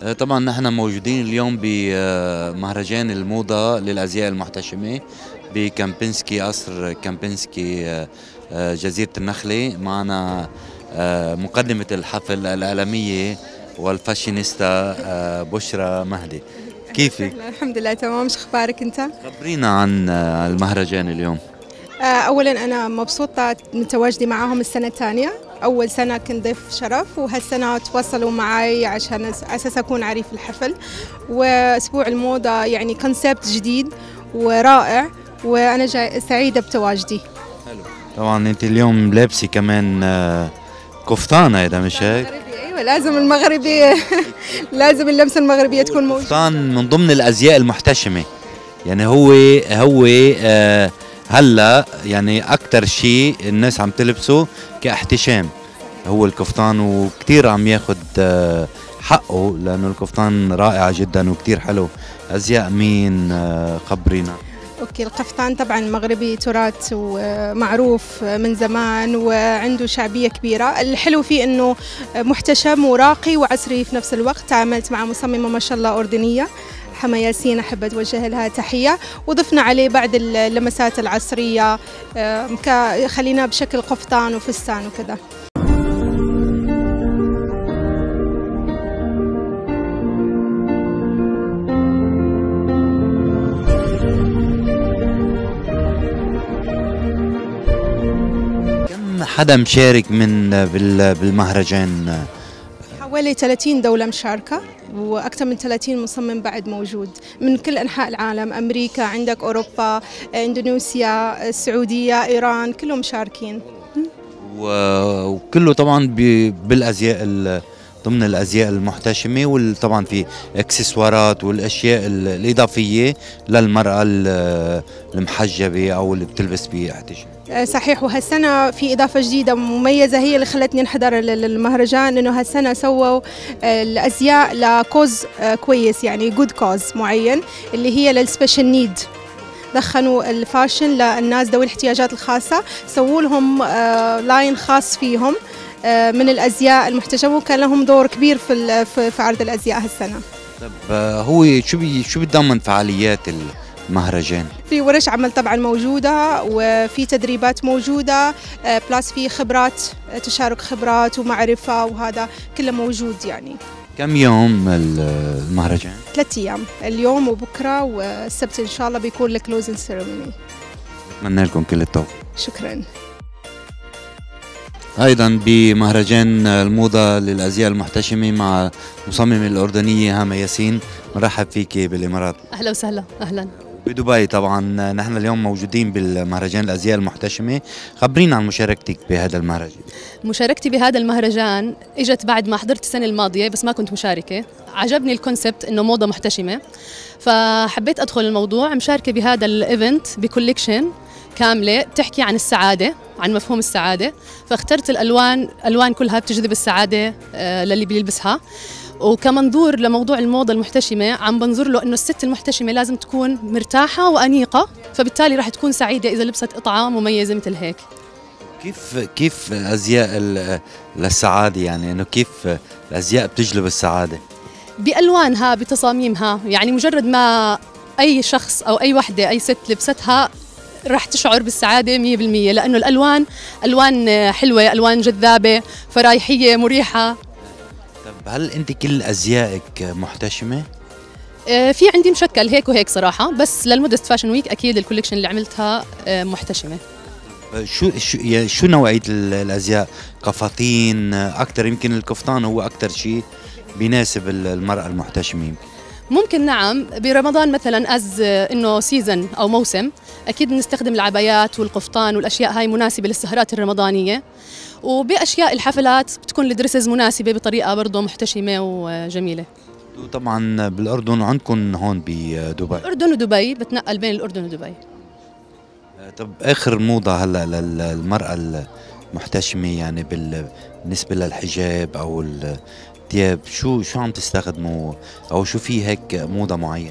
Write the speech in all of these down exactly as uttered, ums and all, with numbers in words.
طبعا نحن موجودين اليوم بمهرجان الموضة للأزياء المحتشمة بكامبنسكي، قصر كامبنسكي جزيرة النخلة. معنا مقدمة الحفل الإعلامية والفاشينيستا بشرى مهدي. كيفك؟ الحمد لله تمام. شو اخبارك انت؟ خبرينا عن المهرجان اليوم. اولا انا مبسوطه من تواجدي معاهم السنه الثانيه. اول سنه كنت ضيف شرف، وهالسنه تواصلوا معي عشان اساس اكون عريف الحفل. واسبوع الموضه يعني كونسبت جديد ورائع، وانا جاي سعيده بتواجدي. حلو. طبعا انت اليوم لابسه كمان كفتان، هيدا مش هيك؟ ايوه لازم المغربي لازم اللبسه المغربية تكون موجوده. كفتان من ضمن الازياء المحتشمه، يعني هو هو آه هلا يعني اكثر شيء الناس عم تلبسه كاحتشام هو الكفتان، وكثير عم ياخذ آه حقه لانه الكفتان رائع جدا وكثير حلو. ازياء مين؟ آه خبرينا. اوكي، القفطان طبعا مغربي تراث ومعروف من زمان وعنده شعبيه كبيره. الحلو فيه انه محتشم وراقي وعصري في نفس الوقت. تعاملت مع مصممه ما شاء الله اردنيه، حما ياسين، احب اتوجه لها تحيه. وضفنا عليه بعض اللمسات العصريه، خلينا بشكل قفطان وفستان وكذا. حدا مشارك من بالمهرجان؟ حوالي ثلاثين دولة مشاركة، وأكثر من ثلاثين مصمم بعد موجود من كل أنحاء العالم. أمريكا، عندك أوروبا، إندونيسيا، السعودية، إيران، كلهم مشاركين. وكله طبعا بالأزياء، ضمن الأزياء المحتشمة، وطبعا في اكسسوارات والأشياء الإضافية للمرأة المحجبة أو اللي بتلبس باحتشام. صحيح. وهالسنة في إضافة جديدة مميزة هي اللي خلتني انحدر المهرجان، إنه هالسنة سووا الأزياء لكوز كويس، يعني جود كوز معين، اللي هي للسبيشال نيد. دخلوا الفاشن للناس ذوي الاحتياجات الخاصة، سووا لهم لاين خاص فيهم من الأزياء المحتشمة، وكان لهم دور كبير في في عرض الأزياء هالسنة. طب هو شو بي شو بتضمن فعاليات المهرجان؟ في ورش عمل طبعا موجودة، وفي تدريبات موجودة، بلاس في خبرات، تشارك خبرات ومعرفة، وهذا كله موجود. يعني كم يوم المهرجان؟ ثلاث أيام، اليوم وبكرة والسبت إن شاء الله بيكون الكلوزنج سيرموني. بتمنى لكم كل التوفيق. شكرا. أيضا بمهرجان الموضة للأزياء المحتشمة مع مصممة الأردنية هامة ياسين. مرحب فيك بالإمارات. أهلا وسهلا. أهلا. بدبي طبعا نحن اليوم موجودين بالمهرجان الأزياء المحتشمة. خبرينا عن مشاركتك بهذا المهرجان. مشاركتي بهذا المهرجان اجت بعد ما حضرت السنة الماضية بس ما كنت مشاركة. عجبني الكونسبت إنه موضة محتشمة، فحبيت أدخل الموضوع. مشاركة بهذا الإيفنت بكوليكشن كاملة بتحكي عن السعادة، عن مفهوم السعادة. فاخترت الألوان، ألوان كلها بتجذب السعادة للي بيلبسها. وكمنظور لموضوع الموضة المحتشمة عم بنظر له إنه الست المحتشمة لازم تكون مرتاحة وأنيقة، فبالتالي راح تكون سعيدة إذا لبست قطعة مميزة مثل هيك. كيف كيف أزياء للسعادة؟ يعني إنه كيف الأزياء بتجلب السعادة؟ بألوانها، بتصاميمها. يعني مجرد ما أي شخص أو أي وحدة، أي ست لبستها راح تشعر بالسعادة مية بالمية، لأنه الألوان ألوان حلوة، ألوان جذابة، فرايحية، مريحة. طب هل أنت كل أزيائك محتشمة؟ آه في عندي مشكل هيك وهيك صراحة، بس للمودست فاشن ويك أكيد الكوليكشن اللي عملتها آه محتشمة. شو شو شو نوعية الأزياء؟ قفاطين أكثر؟ يمكن الكفتان هو أكثر شيء بيناسب المرأة المحتشمة. ممكن نعم. برمضان مثلا از انه سيزن او موسم، اكيد بنستخدم العبايات والقفطان والاشياء هاي مناسبه للسهرات الرمضانيه. وباشياء الحفلات بتكون الدرسز مناسبه بطريقه برضه محتشمه وجميله. طبعا بالاردن وعندكم هون بدبي. الاردن ودبي، بتنقل بين الاردن ودبي. طب اخر موضه هلا للمراه المحتشمه يعني بالنسبه للحجاب او الثياب، شو شو عم تستخدموا، او شو في هيك موضه معينه؟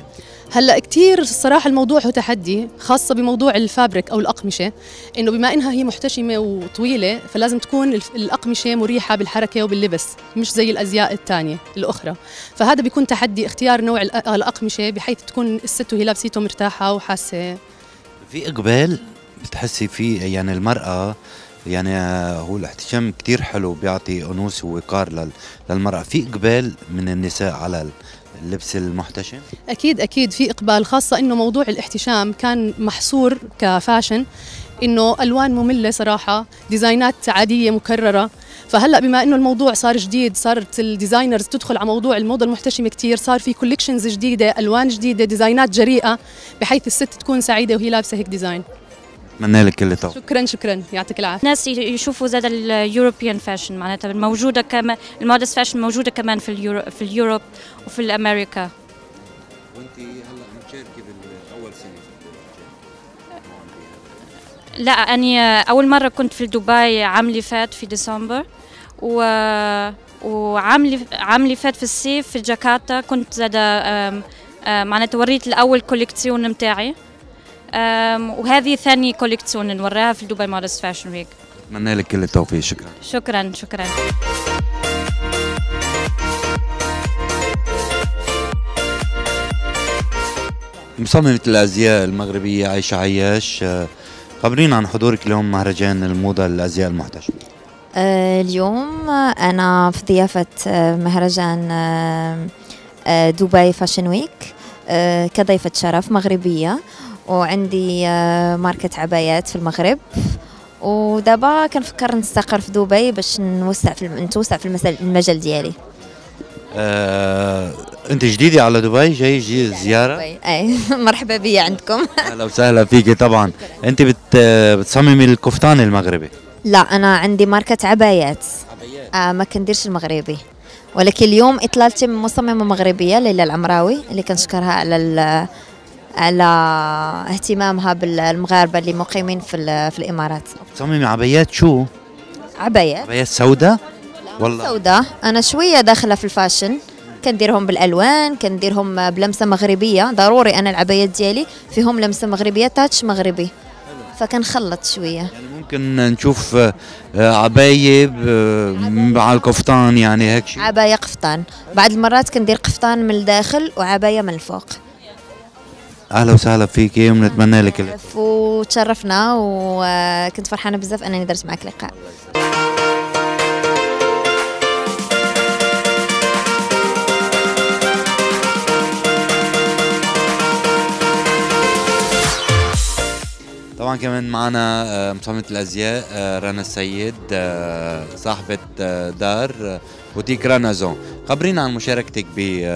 هلا كثير الصراحه الموضوع هو تحدي، خاصه بموضوع الفابريك او الاقمشه، انه بما انها هي محتشمه وطويله فلازم تكون الاقمشه مريحه بالحركه وباللبس، مش زي الازياء الثانيه الاخرى. فهذا بيكون تحدي اختيار نوع الاقمشه بحيث تكون الست وهي لابسيته مرتاحه وحاسه. في اقبال بتحسي فيه يعني المراه، يعني هو الاحتشام كتير حلو، بيعطي انوثه ووقار للمراه. في اقبال من النساء على اللبس المحتشم؟ اكيد اكيد في اقبال، خاصه انه موضوع الاحتشام كان محصور كفاشن، انه الوان ممله صراحه، ديزاينات عاديه مكرره. فهلا بما انه الموضوع صار جديد، صارت الديزاينرز تدخل على موضوع الموضه المحتشمه كثير، صار في كوليكشنز جديده، الوان جديده، ديزاينات جريئه، بحيث الست تكون سعيده وهي لابسه هيك ديزاين. اتمنى لك كل التوفيق. شكرا شكرا، يعطيك العافيه. الناس يشوفوا زاد اليوروبيان فاشن، معناتها موجوده كمان المودست فاشن موجوده كمان في اليورو في اليوروب وفي الامريكا. وانت هلا مشاركه بالاول سنه؟ لا، اني اول مره كنت في دبي عام اللي فات في ديسمبر، و وعام اللي عام اللي فات في الصيف في جاكرتا كنت زاد معناتها وريت الاول كوليكسيون متاعي، وهذه ثاني كوليكسيون نوراها في دبي مودست فاشن ويك. اتمنى لك كل التوفيق. شكرا شكرا شكرا. مصممة الازياء المغربية عايشة عياش، خبرينا عن حضورك اليوم مهرجان الموضة للازياء المحتشمة. اليوم أنا في ضيافة مهرجان دبي فاشن ويك كضيفة شرف مغربية، وعندي ماركة عبايات في المغرب، ودابا كنفكر نستقر في دبي باش نوسع في نتوسع في المجال ديالي. آه، انت جديده على دبي، جاي جي زياره؟ اي مرحبا بي عندكم. اهلا وسهلا فيكي. طبعا انت بت بتصممي الكفتان المغربي؟ لا، انا عندي ماركة عبايات. عبايات آه، ما كنديرش المغربي، ولكن اليوم اطلالتي من مصممة مغربية ليلى العمراوي اللي كنشكرها على على اهتمامها بالمغاربة اللي مقيمين في في الامارات. بتصممي عبايات شو؟ عبايات عبايات سوداء والله؟ سوداء. انا شويه داخله في الفاشن، كنديرهم بالالوان، كنديرهم بلمسه مغربيه، ضروري انا العبايات ديالي فيهم لمسه مغربيه، تاتش مغربي، فكنخلط شويه. يعني ممكن نشوف عبايه مع القفطان، يعني هيك شيء؟ عبايه قفطان، بعض المرات كندير قفطان من الداخل وعبايه من الفوق. اهلا وسهلا فيكي، ونتمنى لك العفو، وتشرفنا، وكنت فرحانه بزاف انني درت معك لقاء. طبعا كمان معنا مصممة الازياء رنا السيد، صاحبة دار بوتيك رانازون. خبرينا عن مشاركتك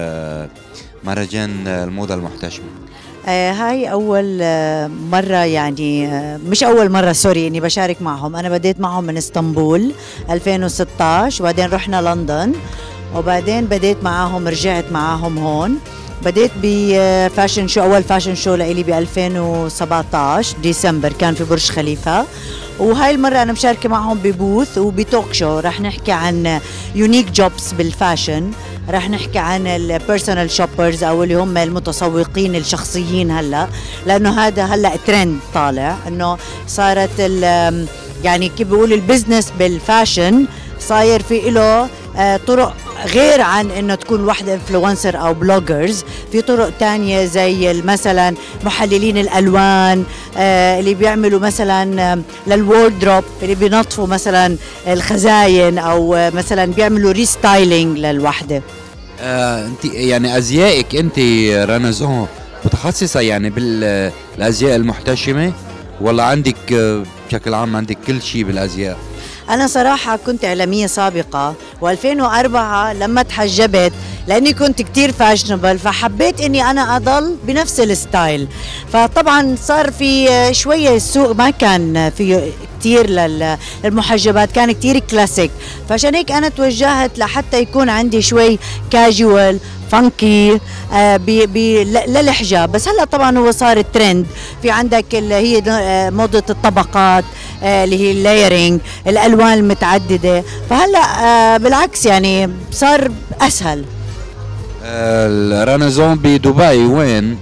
بمهرجان الموضة المحتشمة. آه هاي أول آه مرة، يعني آه مش أول مرة سوري إني بشارك معهم. أنا بديت معهم من اسطنبول ألفين وستة عشر، وبعدين رحنا لندن، وبعدين بديت معهم رجعت معهم هون. بديت بفاشن شو، أول فاشن شو لإلي ب ألفين وسبعة عشر ديسمبر، كان في برج خليفة. وهاي المرة أنا مشاركة معهم ببوث وبتوك شو، رح نحكي عن يونيك جوبس بالفاشن، رح نحكي عن البيرسونال شوبرز أو اللي هم المتسوقين الشخصيين هلا، لأنه هذا هلا ترند طالع، إنه صارت يعني كيف بيقولوا البزنس بالفاشن صاير في له طرق غير عن انه تكون واحدة انفلونسر او بلوجرز، في طرق تانية زي مثلا محللين الالوان آه اللي بيعملوا مثلا للوردروب، اللي بينظفوا مثلا الخزاين، او مثلا بيعملوا ريستايلينج للوحدة. آه انت يعني ازيائك انت رانازون متخصصة يعني بالازياء المحتشمة، ولا عندك بشكل عام عندك كل شيء بالازياء؟ أنا صراحة كنت إعلامية سابقة، وألفين وأربعة لما تحجبت لأني كنت كتير فاشنبل، فحبيت إني أنا أضل بنفس الستايل. فطبعا صار في شوية السوق ما كان فيه كتير للمحجبات، كان كتير كلاسيك، فعشان هيك أنا توجهت لحتى يكون عندي شوي كاجوال فانكي آه بي بي للحجاب. بس هلا طبعا هو صار الترند، في عندك اللي هي آه موضة الطبقات آه اللي هي اللايرينج، الالوان المتعدده، فهلا آه بالعكس يعني صار اسهل. آه رانازون بدبي وين؟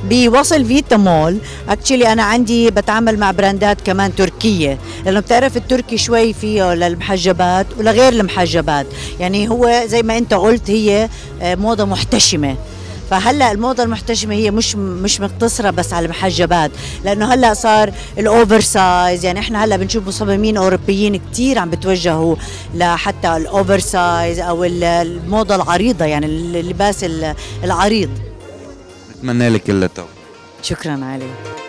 بوصل فيتا مول. اكشلي انا عندي بتعامل مع براندات كمان تركيه، لانه بتعرف التركي شوي فيه للمحجبات ولغير المحجبات، يعني هو زي ما انت قلت هي موضه محتشمه. فهلا الموضه المحتشمه هي مش مش مقتصره بس على المحجبات، لانه هلا صار الاوفر سايز، يعني احنا هلا بنشوف مصممين اوروبيين كثير عم بتوجهوا لحتى الاوفر سايز او الموضه العريضه، يعني اللباس العريض. بتمنى لك كل التوفيق. شكرا علي.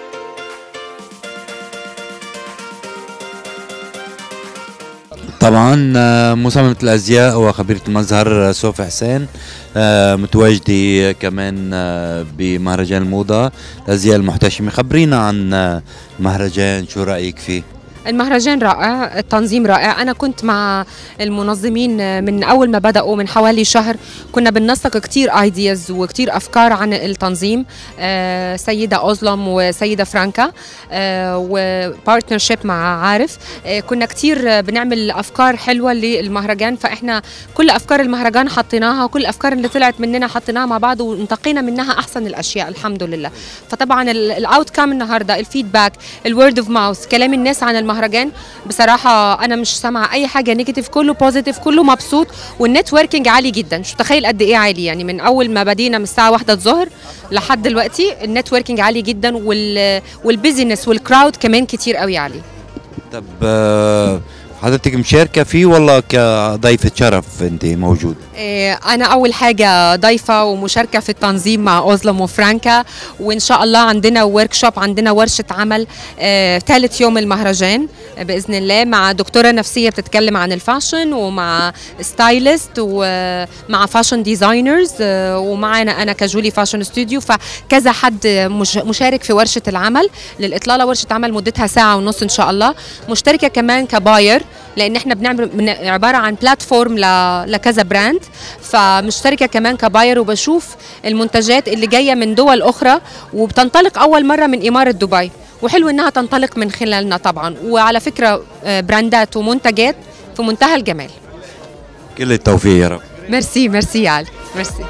طبعا مصممة الازياء وخبيرة المظهر صوفي حسين متواجدة كمان بمهرجان الموضة الازياء المحتشمة. خبرينا عن المهرجان، شو رأيك فيه؟ المهرجان رائع، التنظيم رائع. أنا كنت مع المنظمين من أول ما بدأوا من حوالي شهر، كنا بننسق كتير ايدياز وكتير أفكار عن التنظيم. آه سيدة أوزلم وسيدة فرانكا آه وبارتنرشيب مع عارف. آه كنا كتير بنعمل أفكار حلوة للمهرجان، فإحنا كل أفكار المهرجان حطيناها وكل الأفكار اللي طلعت مننا حطيناها مع بعض وانتقينا منها أحسن الأشياء الحمد لله. فطبعا الأوت كام النهاردة، الفيدباك، الورد اوف ماوث، كلام الناس عن المهرجان، بصراحة أنا مش سامعة أي حاجة نيجاتيف، كله بوزيتيف، كله مبسوط. والنتوركينج عالي جدا، مش متخيل قد إيه عالي، يعني من أول ما بدينا من الساعة واحدة الظهر لحد دلوقتي النتوركينج عالي جدا، وال والبيزنس والكراود كمان كتير قوي عالي. طب حضرتك مشاركة فيه ولا كضيفة شرف أنت موجود؟ أنا أول حاجة ضيفة ومشاركة في التنظيم مع أوزلم وفرانكا، وإن شاء الله عندنا ورك شوب، عندنا ورشة عمل ثالث يوم المهرجان بإذن الله، مع دكتورة نفسية بتتكلم عن الفاشن، ومع ستايلست، ومع فاشن ديزاينرز، ومعنا أنا كجولي فاشن ستوديو. فكذا حد مشارك في ورشة العمل للإطلالة، ورشة عمل مدتها ساعة ونص إن شاء الله. مشتركة كمان كباير، لأن احنا بنعمل عبارة عن بلاتفورم لكذا براند، فمشتركة كمان كباير، وبشوف المنتجات اللي جاية من دول أخرى وبتنطلق أول مرة من إمارة دبي، وحلو إنها تنطلق من خلالنا طبعا. وعلى فكرة براندات ومنتجات في منتهى الجمال. كل التوفيق يا رب. ميرسي ميرسي يا علي، ميرسي.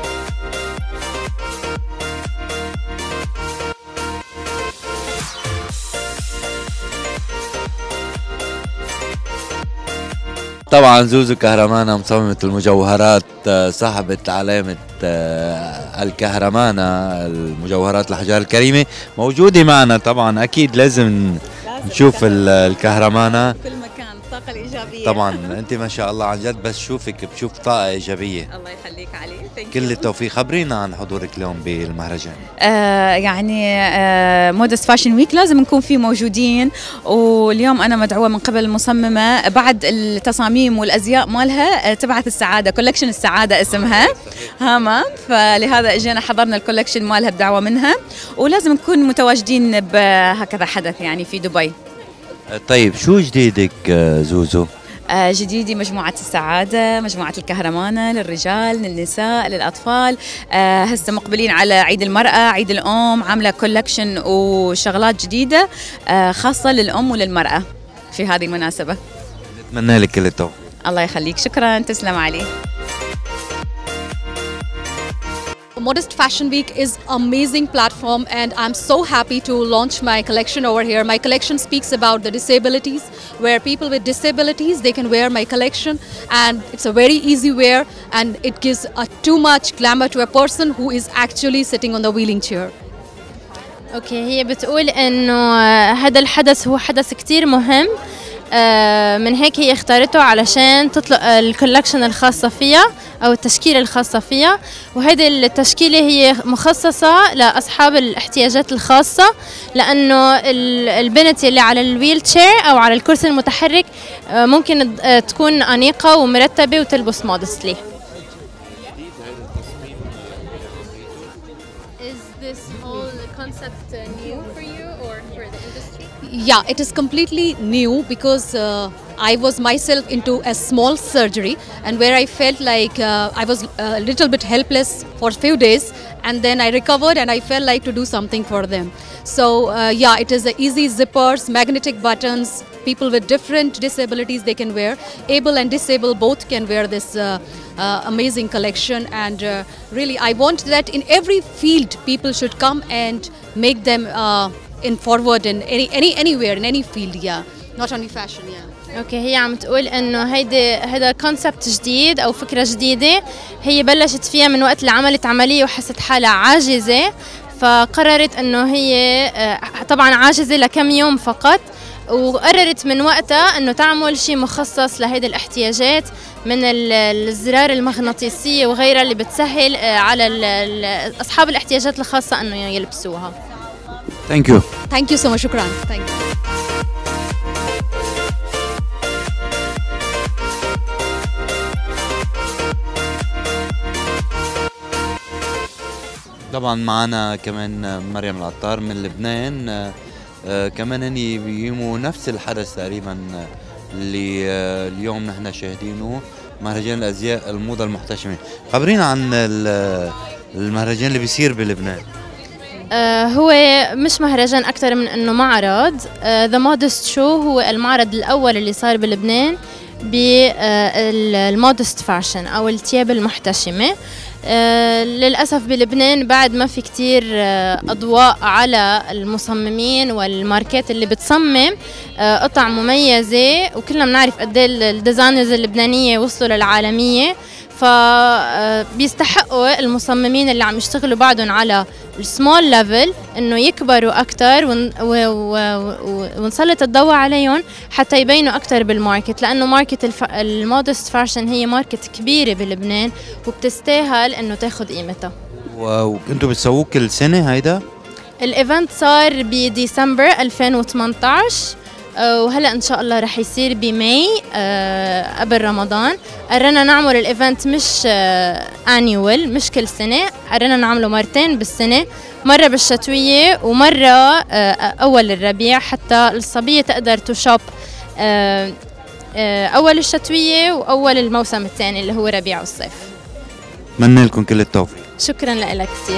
طبعا زوزو كهرمانة مصممة المجوهرات، صاحبة علامة الكهرمانة، المجوهرات الأحجار الكريمة، موجودة معنا. طبعا أكيد لازم نشوف الكهرمانة في كل مكان، الطاقة الإيجابية. طبعا أنت ما شاء الله عن جد بس شوفك بشوف طاقة إيجابية. الله يخليك علي. كل التوفيق. خبرينا عن حضورك اليوم بالمهرجان. آه يعني آه مودست فاشن ويك لازم نكون فيه موجودين، واليوم أنا مدعوة من قبل المصممة بعد التصاميم والأزياء مالها تبعت السعادة، كولكشن السعادة اسمها هاما، فلهذا اجينا حضرنا الكولكشن مالها بدعوة منها، ولازم نكون متواجدين بهكذا حدث يعني في دبي. طيب شو جديدك زوزو؟ آه جديدي مجموعة السعادة، مجموعة الكهرمانة للرجال، للنساء، للأطفال. آه هسه مقبلين على عيد المرأة، عيد الأم، عاملة كولكشن وشغلات جديدة آه خاصة للأم وللمرأة في هذه المناسبة. نتمنى لك كل التوفيق. الله يخليك، شكرا، تسلم علي. Modest Fashion Week is amazing platform, and I'm so happy to launch my collection over here. My collection speaks about the disabilities, where people with disabilities, they can wear my collection, and it's a very easy wear, and it gives a too much glamour to a person who is actually sitting on the wheeling chair. اوكي هي بتقول انه هذا الحدث هو حدث كتير مهم، من هيك هي اختارته علشان تطلق الكولكشن الخاصة فيها أو التشكيلة الخاصة فيها، وهذه التشكيلة هي مخصصة لأصحاب الاحتياجات الخاصة، لأنه البنت اللي على الويل تشير أو على الكرسي المتحرك ممكن تكون أنيقة ومرتبة وتلبس مودستلي. Is this whole concept new for you or for the industry? Yeah, it is completely new because uh, I was myself into a small surgery, and where I felt like uh, I was a little bit helpless for a few days, and then I recovered and I felt like to do something for them. So uh, yeah, it is the easy zippers, magnetic buttons. People with different disabilities they can wear. Able and disabled both can wear this uh, uh, amazing collection, and uh, really I want that in every field people should come and make them uh, in forward in any any anywhere in any field. Yeah, not only fashion. Yeah. اوكي هي عم تقول انه هيدي هذا كونسبت جديد او فكره جديده، هي بلشت فيها من وقت اللي عملت عمليه وحست حالها عاجزه، فقررت انه هي طبعا عاجزه لكم يوم فقط، وقررت من وقتها انه تعمل شيء مخصص لهيدي الاحتياجات من الزرار المغناطيسيه وغيرها اللي بتسهل على اصحاب الاحتياجات الخاصه انه يلبسوها. ثانك يو. ثانك يو سو ماتش. شكرا. ثانك يو. طبعا معنا كمان مريم العطار من لبنان. آه آه كمان هني بيقيموا نفس الحدث تقريبا اللي آه اليوم نحن شاهدينه، مهرجان الازياء الموضه المحتشمه. خبرينا عن المهرجان اللي بيصير بلبنان. آه هو مش مهرجان اكثر من انه معرض. ذا مودست شو هو المعرض الاول اللي صار بلبنان بالمودست فاشن او الثياب المحتشمه. آه للأسف بلبنان بعد ما في كتير آه أضواء على المصممين والماركات اللي بتصمم آه قطع مميزة، وكلنا بنعرف قد ايه الديزاينرز اللبنانية وصلوا للعالمية، فبيستحقوا المصممين اللي عم يشتغلوا بعدهم على السمول ليفل انه يكبروا اكثر ون ونسلط الضوء عليهم حتى يبينوا اكثر بالماركت، لانه ماركت الف... المودست فاشن هي ماركت كبيره بلبنان وبتستاهل انه تاخذ قيمتها. وانتم بتسووه كل سنه هيدا؟ الايفنت صار بديسمبر ألفين وثمانية عشر، وهلا ان شاء الله رح يصير بماي أه قبل رمضان. قررنا نعمل الايفنت مش أه انيوال، مش كل سنه، قررنا نعمله مرتين بالسنه، مره بالشتويه ومره أه اول الربيع، حتى الصبيه تقدر تشوب أه أه اول الشتويه واول الموسم الثاني اللي هو ربيع والصيف. اتمنى لكم كل التوفيق. شكرا لك كثير.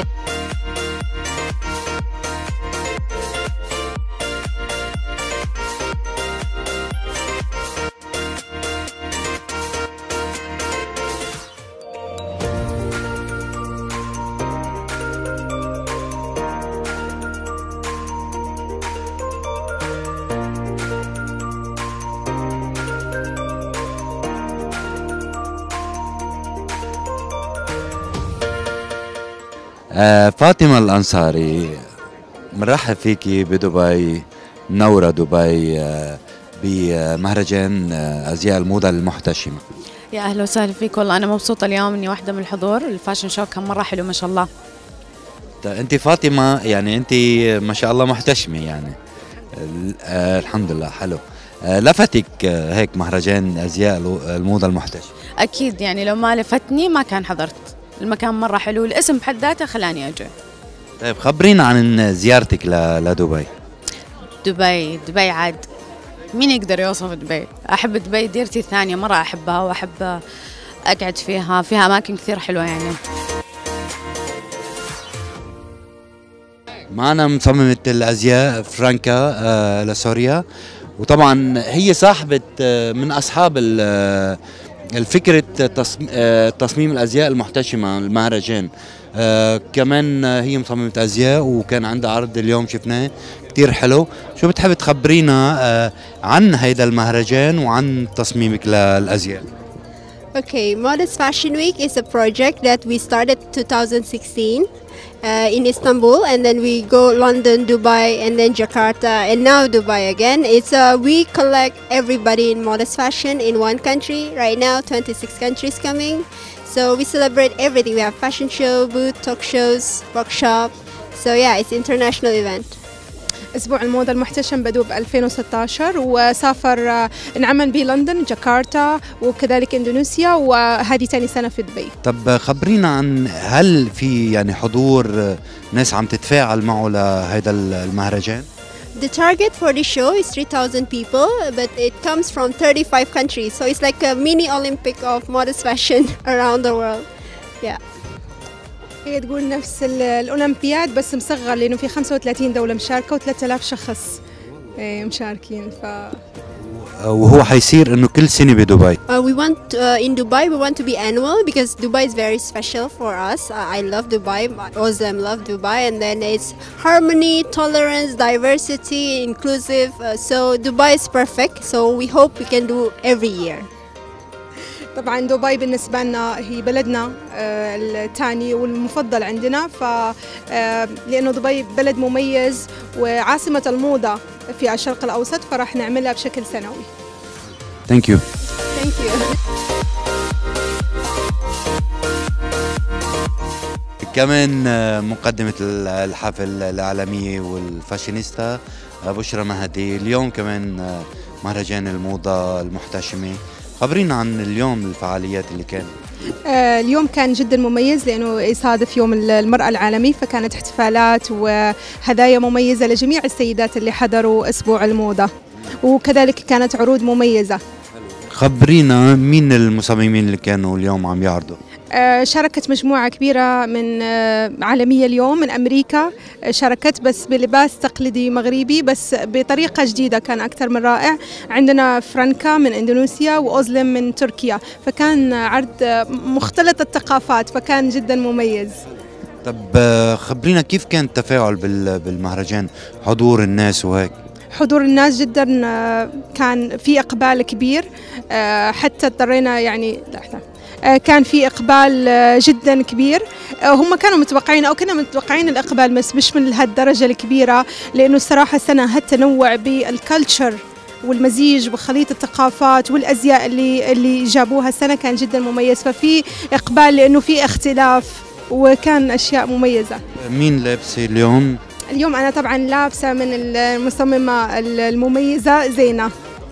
آه فاطمة الأنصاري، مرحب فيكي بدبي، منورة دبي آه بمهرجان آه أزياء الموضة المحتشمة. يا أهلا وسهلا فيك، والله أنا مبسوطة اليوم إني واحدة من الحضور. الفاشن شو كان مرة حلو ما شاء الله. أنت فاطمة يعني أنت ما شاء الله محتشمة يعني آه الحمد لله حلو. آه لفتك آه هيك مهرجان أزياء الموضة المحتشمة؟ أكيد يعني لو ما لفتني ما كان حضرت. المكان مرة حلو، الاسم بحد ذاته خلاني أجي. طيب خبرينا عن زيارتك لدبي. دبي دبي عاد مين يقدر يوصف دبي؟ أحب دبي، ديرتي الثانية مرة أحبها وأحب أقعد فيها، فيها أماكن كثير حلوة يعني. معنا مصممة الأزياء فرانكا آه لسوريا، وطبعا هي صاحبة آه من أصحاب الفكرة تصميم الأزياء المحتشمة المهرجان. آه كمان هي مصممة أزياء وكان عندها عرض اليوم شفناه كتير حلو. شو بتحب تخبرينا آه عن هيدا المهرجان وعن تصميمك للأزياء؟ Okay, Modest Fashion Week is a project that we started twenty sixteen uh, in Istanbul, and then we go London, Dubai, and then Jakarta, and now Dubai again. It's uh, we collect everybody in modest fashion in one country. Right now, twenty-six countries coming. So we celebrate everything. We have fashion show, booth, talk shows, workshop. So yeah, it's an international event. أسبوع الموضة المحتشم بدأ ب ألفين وستة عشر وسافر انعمل بلندن، جاكرتا، وكذلك اندونيسيا، وهذه ثاني سنة في دبي. طب خبرينا عن هل في يعني حضور ناس عم تتفاعل معه لهذا المهرجان؟ The target for the show is three thousand people, but it comes from thirty-five countries. So it's like a mini Olympic of modest fashion around the world. Yeah. هي تقول نفس الأولمبياد بس مصغر، لأنه في خمسة وثلاثين دولة مشاركة وثلاثة آلاف شخص مشاركين. ف وهو حيصير انه كل سنه بدبي. Uh, we want uh, in Dubai we want to be annual because Dubai is very special for us. Uh, I love Dubai. Muslim love Dubai, and then it's harmony, tolerance, diversity, inclusive. Uh, so Dubai is perfect. So we hope we can do every year. طبعا دبي بالنسبة لنا هي بلدنا الثاني والمفضل عندنا، ف لأنه دبي بلد مميز وعاصمة الموضة في الشرق الأوسط، فراح نعملها بشكل سنوي. Thank you. Thank you. كمان مقدمة الحفل العالمية والفاشينيستا بشرى مهدي، اليوم كمان مهرجان الموضة المحتشمة. خبرينا عن اليوم الفعاليات اللي كانت. آه اليوم كان جدا مميز لأنه يصادف يوم المرأة العالمي، فكانت احتفالات وهدايا مميزة لجميع السيدات اللي حضروا أسبوع الموضة، وكذلك كانت عروض مميزة. خبرينا مين المصممين اللي كانوا اليوم عم يعرضوا؟ آه شاركت مجموعة كبيرة من آه عالمية اليوم من أمريكا، آه شاركت بس بلباس تقليدي مغربي بس بطريقة جديدة، كان أكثر من رائع. عندنا فرانكا من إندونيسيا وأوزلم من تركيا، فكان عرض آه مختلط الثقافات، فكان جدا مميز. طب آه خبرينا كيف كان التفاعل بالمهرجان، حضور الناس وهيك؟ حضور الناس جدا كان في إقبال كبير، آه حتى اضطرينا يعني لحظة كان في إقبال جدا كبير. هم كانوا متوقعين أو كنا متوقعين الإقبال بس مش من هالدرجة الكبيرة، لأنه الصراحة سنة هالتنوع بالكالتشر والمزيج وخليط الثقافات والأزياء اللي اللي جابوها السنة كان جدا مميز، ففي إقبال لأنه في اختلاف وكان أشياء مميزة. مين لابسة اليوم؟ اليوم أنا طبعا لابسة من المصممة المميزة زينة.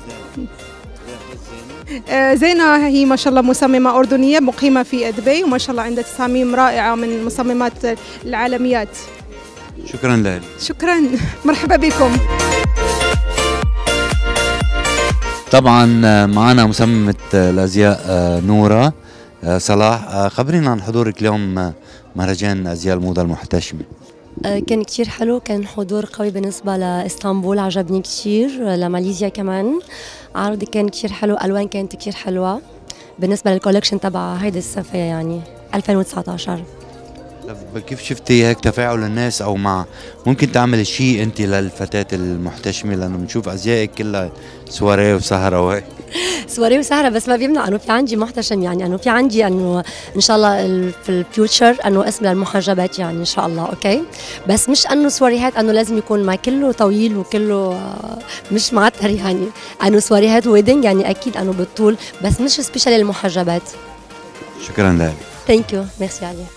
زينة هي ما شاء الله مصممة أردنية مقيمة في دبي، وما شاء الله عندها تصاميم رائعة من المصممات العالميات. شكرا لك. شكرا، مرحبا بكم. طبعا معنا مصممة الأزياء نورة صلاح، خبرينا عن حضورك اليوم مهرجان أزياء الموضة المحتشمة. كان كتير حلو، كان حضور قوي بالنسبة لإسطنبول، عجبني كتير، لماليزيا كمان عرض كان كتير حلو، ألوان كانت كتير حلوة بالنسبة للكولكشن تبع هيدي الصيفية يعني ألفين وتسعة عشر. طب كيف شفتي هيك تفاعل الناس، أو مع ممكن تعمل شيء أنت للفتاة المحتشمة، لأنه بنشوف أزيائك كلها سواريه وسهرة وهيك؟ سواريه وسهرة، بس ما بيمنع انه في عندي محتشم، يعني انه في عندي انه ان شاء الله في الفيوتشر انه اسم للمحجبات يعني ان شاء الله. اوكي، بس مش انه سواريهات انه لازم يكون ما كله طويل وكله مش معتر، يعني انه سواريهات ويدنج يعني اكيد انه بالطول، بس مش سبيشال للمحجبات. شكرا لك. ثانك يو، ميرسي علي.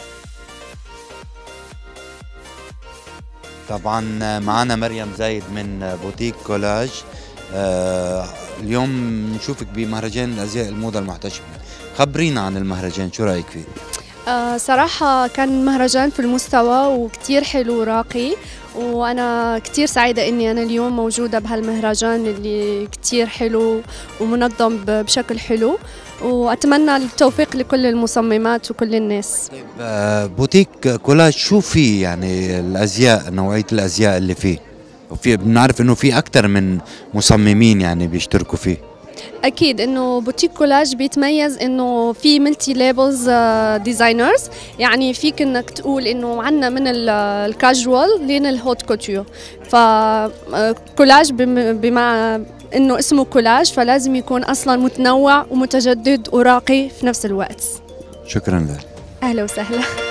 طبعا معنا مريم زايد من بوتيك كولاج. آه اليوم نشوفك بمهرجان الازياء الموضه المحتشمه، خبرينا عن المهرجان، شو رايك فيه؟ آه صراحه كان مهرجان في المستوى وكتير حلو وراقي، وانا كتير سعيده اني انا اليوم موجوده بهالمهرجان اللي كتير حلو ومنظم بشكل حلو، واتمنى التوفيق لكل المصممات وكل الناس. طيب بوتيك كولاج شو فيه يعني الازياء، نوعيه الازياء اللي فيه؟ وفي بنعرف انه في اكثر من مصممين يعني بيشتركوا فيه. اكيد انه بوتيك كولاج بيتميز انه في ملتي ليبلز ديزاينرز، يعني فيك انك تقول انه عندنا من الكاجوال لين الهوت كوتيور، فكولاج بمع انه اسمه كولاج فلازم يكون اصلا متنوع ومتجدد وراقي في نفس الوقت. شكرا لك. اهلا وسهلا.